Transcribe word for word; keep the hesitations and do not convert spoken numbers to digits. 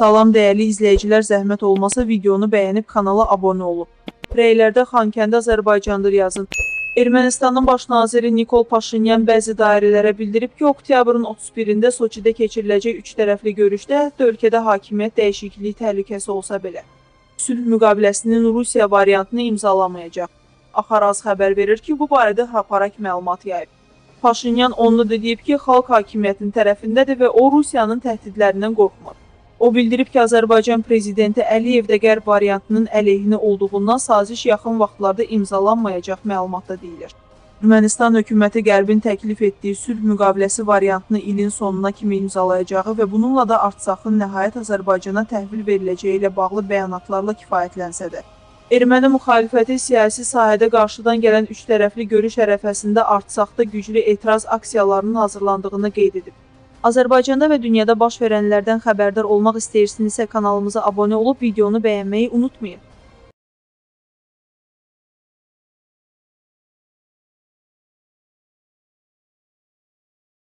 Salam dəyərli izləyicilər, zəhmət olmasa videonu bəyənib kanala abunə olun. Rəylərdə Xankəndi Azərbaycandır yazın. Ermənistanın baş naziri Nikol Paşinyan bəzi dairələrə bildirib ki, oktyabrın otuz birində Soçidə keçiriləcək üç tərəfli görüşdə hətta ölkədə hakimiyyət dəyişikliyi təhlükəsi olsa belə, sülh müqaviləsinin Rusiya variantını imzalamayacaq. Axaraz xəbər verir ki, bu barədə Hraparak məlumat yayıb. Paşinyan onu da deyib ki, xalq hakimiyyətin tərəfindədir və o Rusiyanın təhdidlərindən qorxmur. O bildirib ki, Azərbaycan prezidenti Əliyev də qərb variantının əleyhinə olduğundan saziş yaxın vaxtlarda imzalanmayacaq məlumatda deyilir. Ermənistan hökuməti qərbin təklif etdiyi sülh müqaviləsi variantını ilin sonuna kimi imzalayacağı və bununla da Artsakın nəhayət Azərbaycana təhvil veriləcəyi ilə bağlı bəyanatlarla kifayətlənsə də, erməni müxalifəti siyasi sahədə qarşıdan gələn üç tərəfli görüş ərəfəsində Artsakda güclü etiraz aksiyalarının hazırlandığını qeyd edib. Azərbaycanda və dünyada baş verənlərdən xəbərdar olmaq istəyirsinizsə kanalımıza abunə olub videonu bəyənməyi unutmayın.